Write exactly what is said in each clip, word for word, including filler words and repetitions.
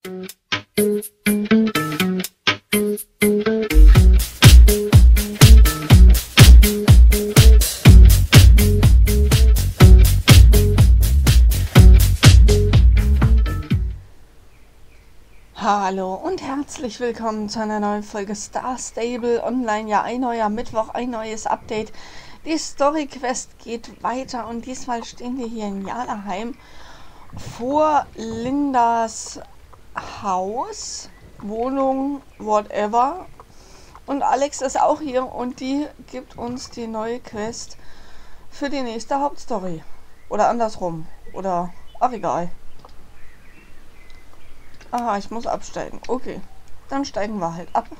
Hallo und herzlich willkommen zu einer neuen Folge Star Stable Online. Ja, ein neuer Mittwoch, ein neues Update. Die Story Quest geht weiter und diesmal stehen wir hier in Jalaheim vor Lindas Haus, Wohnung, whatever. Und Alex ist auch hier und die gibt uns die neue Quest für die nächste Hauptstory. Oder andersrum. Oder, ach egal. Aha, ich muss absteigen. Okay, dann steigen wir halt ab.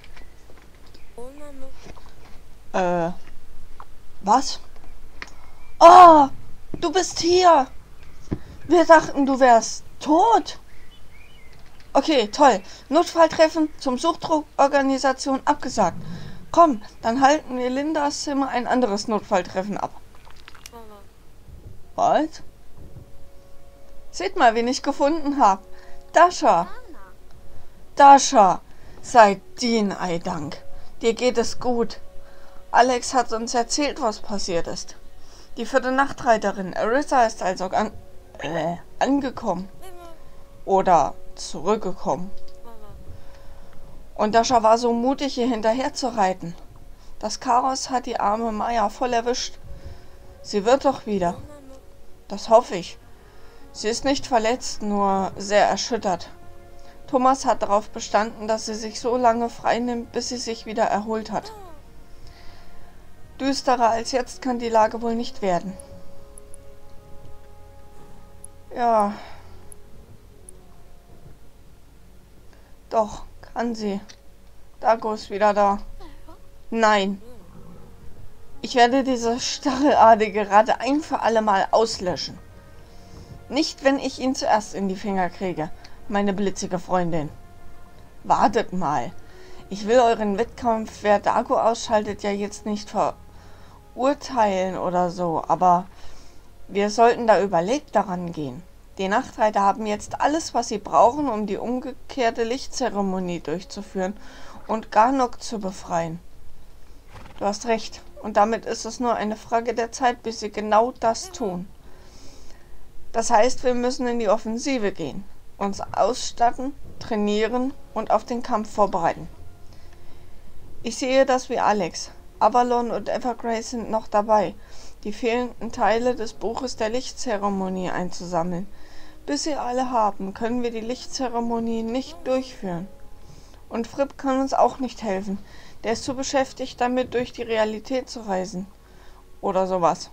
Äh, was? Oh, du bist hier. Wir dachten, du wärst tot. Okay, toll. Notfalltreffen zum Suchtdruckorganisation abgesagt. Komm, dann halten wir Lindas Zimmer ein anderes Notfalltreffen ab. Was? Seht mal, wen ich gefunden habe. Dasha. Dasha, sei Dienei Dank. Dir geht es gut. Alex hat uns erzählt, was passiert ist. Die vierte Nachtreiterin Arissa ist also an, äh, angekommen. Oder zurückgekommen. Und Dasha war so mutig, hier hinterher zu reiten. Das Chaos hat die arme Maya voll erwischt. Sie wird doch wieder. Das hoffe ich. Sie ist nicht verletzt, nur sehr erschüttert. Thomas hat darauf bestanden, dass sie sich so lange frei nimmt, bis sie sich wieder erholt hat. Düsterer als jetzt kann die Lage wohl nicht werden. Ja. Doch, kann sie. Dago ist wieder da. Nein. Ich werde diese stachelartige Ratte ein für alle Mal auslöschen. Nicht, wenn ich ihn zuerst in die Finger kriege, meine blitzige Freundin. Wartet mal. Ich will euren Wettkampf, wer Dago ausschaltet, ja jetzt nicht verurteilen oder so, aber wir sollten da überlegt daran gehen. Die Nachtreiter haben jetzt alles, was sie brauchen, um die umgekehrte Lichtzeremonie durchzuführen und Garnok zu befreien. Du hast recht, und damit ist es nur eine Frage der Zeit, bis sie genau das tun. Das heißt, wir müssen in die Offensive gehen, uns ausstatten, trainieren und auf den Kampf vorbereiten. Ich sehe das wie Alex. Avalon und Evergrace sind noch dabei, die fehlenden Teile des Buches der Lichtzeremonie einzusammeln. Bis sie alle haben, können wir die Lichtzeremonie nicht durchführen. Und Fripp kann uns auch nicht helfen. Der ist zu beschäftigt, damit durch die Realität zu reisen. Oder sowas.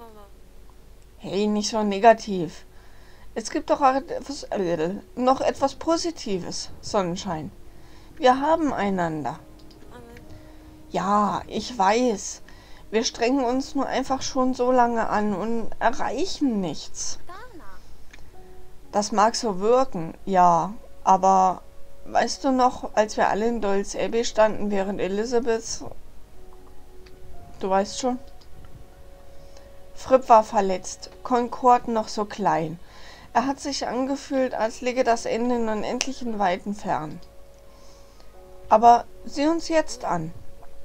Hey, nicht so negativ. Es gibt doch auch etwas, äh, noch etwas Positives, Sonnenschein. Wir haben einander. Ja, ich weiß. Wir strengen uns nur einfach schon so lange an und erreichen nichts. Das mag so wirken, ja, aber weißt du noch, als wir alle in Doyle's Abbey standen, während Elizabeth... Du weißt schon? Fripp war verletzt, Concord noch so klein. Er hat sich angefühlt, als läge das Ende in unendlichen Weiten fern. Aber sieh uns jetzt an.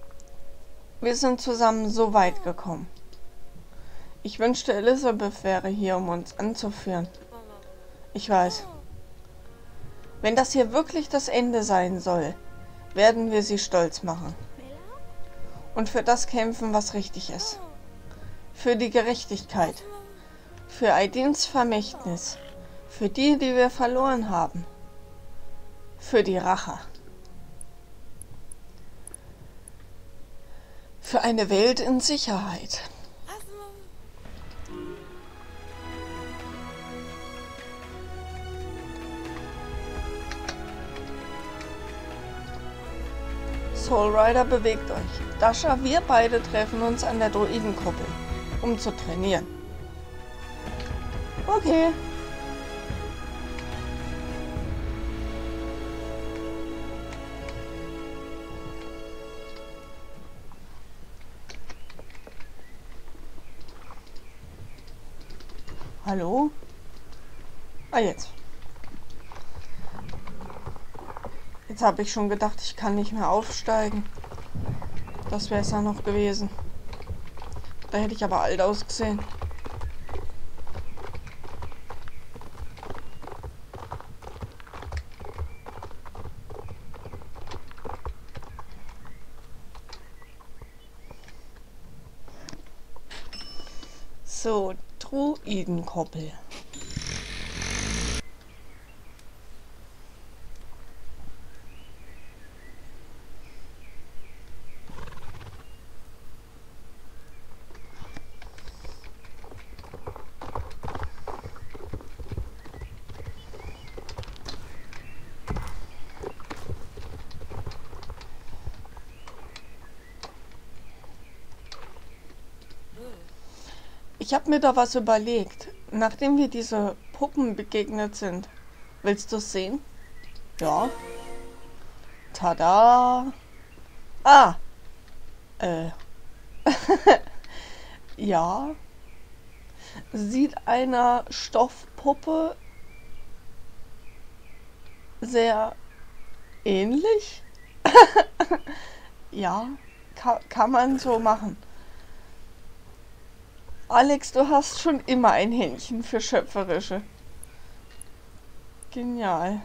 Wir sind zusammen so weit gekommen. Ich wünschte, Elizabeth wäre hier, um uns anzuführen. Ich weiß. Wenn das hier wirklich das Ende sein soll, werden wir sie stolz machen. Und für das kämpfen, was richtig ist. Für die Gerechtigkeit, für Aidins Vermächtnis, für die, die wir verloren haben, für die Rache, für eine Welt in Sicherheit. Soul Rider, bewegt euch. Dasha, wir beide treffen uns an der Druidenkuppel, um zu trainieren. Okay. Hallo? Ah, jetzt. Jetzt habe ich schon gedacht, ich kann nicht mehr aufsteigen. Das wäre es ja noch gewesen. Da hätte ich aber alt ausgesehen. So, Druidenkoppel. Ich habe mir da was überlegt, nachdem wir diese Puppen begegnet sind. Willst du es sehen? Ja. Tada! Ah! Äh. Ja. Sieht einer Stoffpuppe sehr ähnlich? Ja, kann, kann man so machen. Alex, du hast schon immer ein Händchen für Schöpferische. Genial.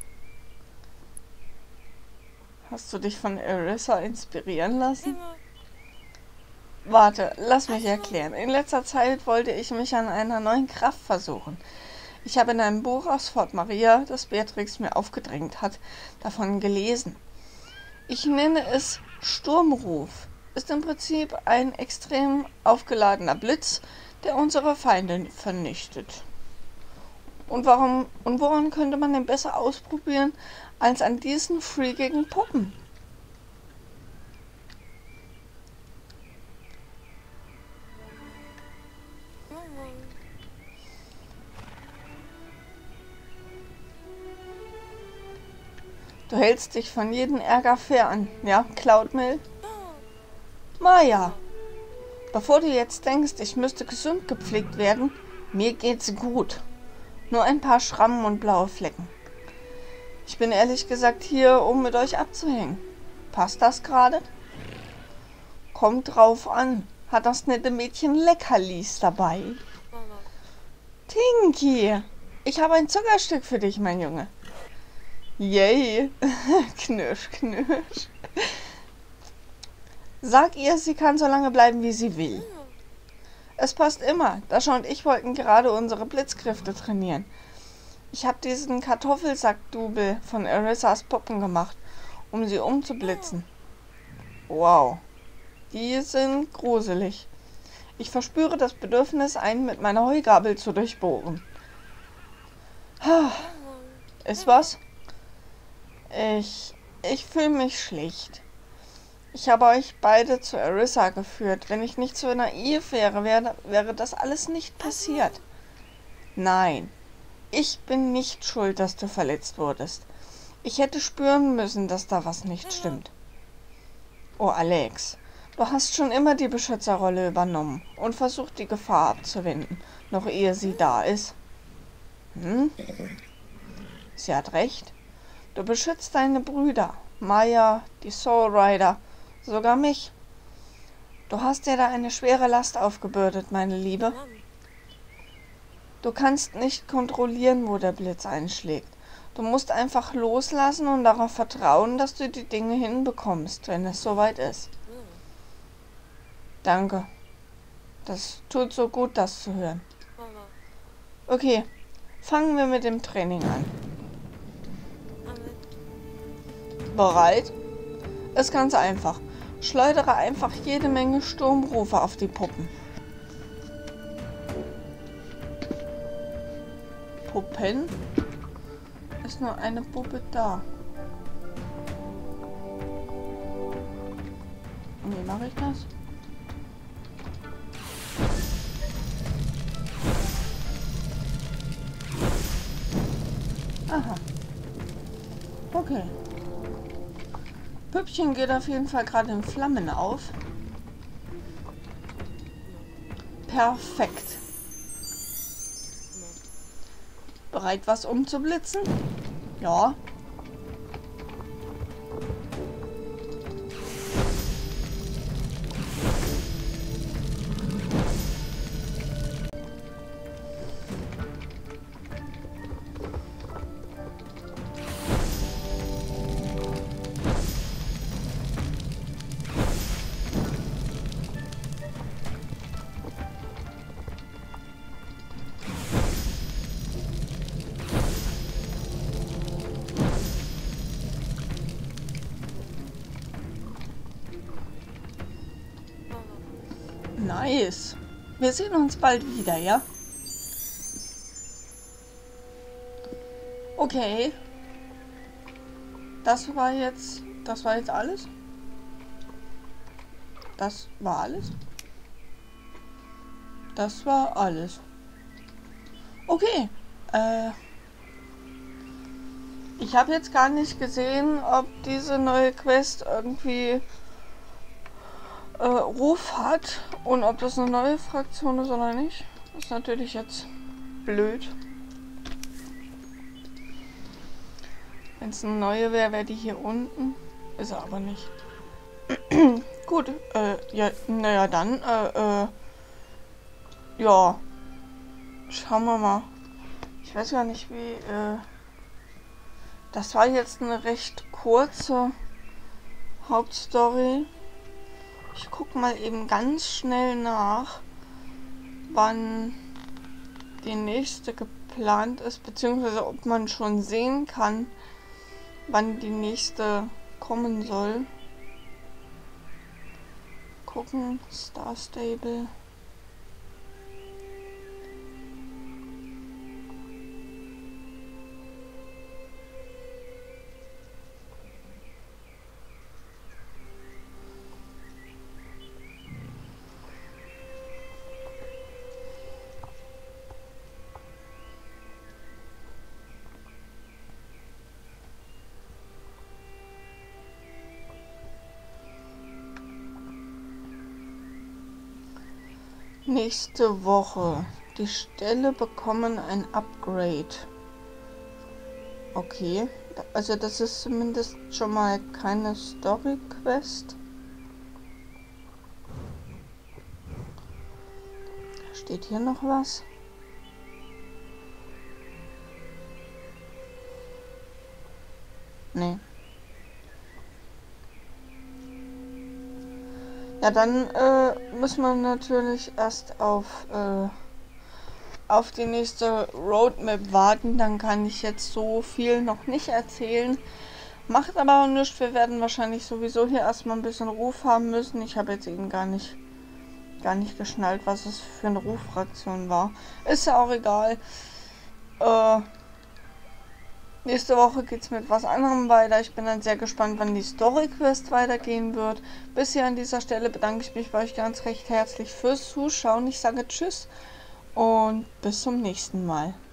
Hast du dich von Arissa inspirieren lassen? Warte, lass mich erklären. In letzter Zeit wollte ich mich an einer neuen Kraft versuchen. Ich habe in einem Buch aus Fort Maria, das Beatrix mir aufgedrängt hat, davon gelesen. Ich nenne es Sturmruf. Ist im Prinzip ein extrem aufgeladener Blitz, der unsere Feinde vernichtet. Und warum und woran könnte man den besser ausprobieren als an diesen freakigen Puppen? Du hältst dich von jedem Ärger fern, ja, Cloudmill? Maya, bevor du jetzt denkst, ich müsste gesund gepflegt werden, mir geht's gut. Nur ein paar Schrammen und blaue Flecken. Ich bin ehrlich gesagt hier, um mit euch abzuhängen. Passt das gerade? Kommt drauf an. Hat das nette Mädchen Leckerlis dabei? Tinky, ich habe ein Zuckerstück für dich, mein Junge. Yay. Knirsch, knirsch. Sag ihr, sie kann so lange bleiben, wie sie will. Es passt immer. Dasha und ich wollten gerade unsere Blitzkräfte trainieren. Ich habe diesen Kartoffelsack-Double von Arissas Puppen gemacht, um sie umzublitzen. Wow. Die sind gruselig. Ich verspüre das Bedürfnis, einen mit meiner Heugabel zu durchbohren. Ist was? Ich... Ich fühle mich schlecht. Ich habe euch beide zu Arissa geführt. Wenn ich nicht so naiv wäre, wäre, wäre das alles nicht passiert. Nein, ich bin nicht schuld, dass du verletzt wurdest. Ich hätte spüren müssen, dass da was nicht stimmt. Oh, Alex, du hast schon immer die Beschützerrolle übernommen und versucht, die Gefahr abzuwenden, noch ehe sie da ist. Hm? Sie hat recht. Du beschützt deine Brüder, Maya, die Soul Rider, sogar mich. Du hast dir da eine schwere Last aufgebürdet, meine Liebe. Du kannst nicht kontrollieren, wo der Blitz einschlägt. Du musst einfach loslassen und darauf vertrauen, dass du die Dinge hinbekommst, wenn es soweit ist. Danke. Das tut so gut, das zu hören. Okay, fangen wir mit dem Training an. Bereit? Ist ganz einfach. Schleudere einfach jede Menge Sturmrufe auf die Puppen. Puppen? Ist nur eine Puppe da. Und wie mache ich das? Aha. Okay. Püppchen geht auf jeden Fall gerade in Flammen auf. Perfekt. Bereit, was umzublitzen? Ja. Nice. Wir sehen uns bald wieder, ja? Okay. Das war jetzt... Das war jetzt alles? Das war alles? Das war alles. Okay. Äh... Ich habe jetzt gar nicht gesehen, ob diese neue Quest irgendwie äh, Ruf hat und ob das eine neue Fraktion ist oder nicht. Das ist natürlich jetzt blöd. Wenn es eine neue wäre, wäre die hier unten. Ist er aber nicht. Gut, äh, ja, naja, dann, äh, äh, ja. Schauen wir mal. Ich weiß gar nicht, wie, äh, das war jetzt eine recht kurze Hauptstory. Ich gucke mal eben ganz schnell nach, wann die nächste geplant ist, beziehungsweise ob man schon sehen kann, wann die nächste kommen soll. Gucken, Star Stable. Nächste Woche. Die Ställe bekommen ein Upgrade. Okay. Also das ist zumindest schon mal keine Story-Quest. Steht hier noch was? Nee. Ja, dann äh, muss man natürlich erst auf, äh, auf die nächste Roadmap warten. Dann kann ich jetzt so viel noch nicht erzählen. Macht aber auch nichts. Wir werden wahrscheinlich sowieso hier erstmal ein bisschen Ruf haben müssen. Ich habe jetzt eben gar nicht, gar nicht geschnallt, was es für eine Ruffraktion war. Ist ja auch egal. Äh... Nächste Woche geht es mit was anderem weiter. Ich bin dann sehr gespannt, wann die Story-Quest weitergehen wird. Bis hier an dieser Stelle bedanke ich mich bei euch ganz recht herzlich fürs Zuschauen. Ich sage Tschüss und bis zum nächsten Mal.